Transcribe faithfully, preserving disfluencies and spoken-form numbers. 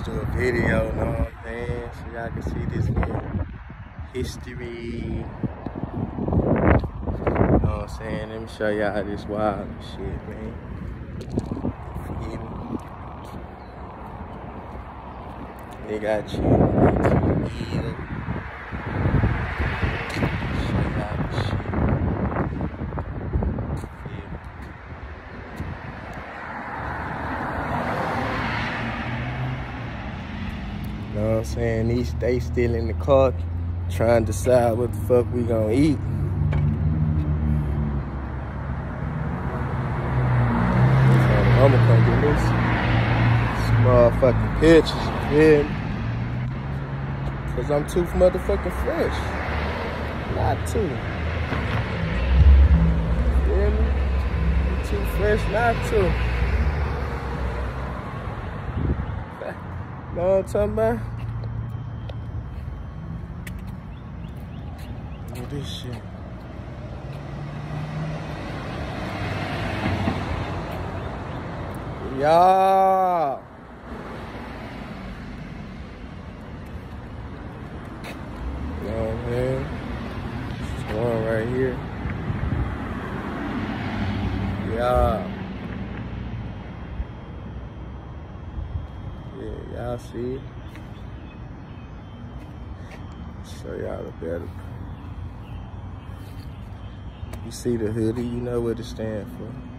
do a video, you know what I'm saying? So y'all can see this little history. You know what I'm saying? Let me show y'all this wild shit, man. Feel me? They got you. Show y'all this shit. You know what I'm saying? These they still in the car trying to decide what the fuck we gonna eat. So I'm gonna come get this motherfucking pictures, you feel me? Cause I'm too motherfucking fresh. Not too. You feel me? I'm too fresh, not too. Know what I'm talking about? Look at this shit. Y'all. You know what I'm saying? This one right here. Yeah. Yeah, y'all see it? Show y'all the better. You see the hoodie, you know what it stands for.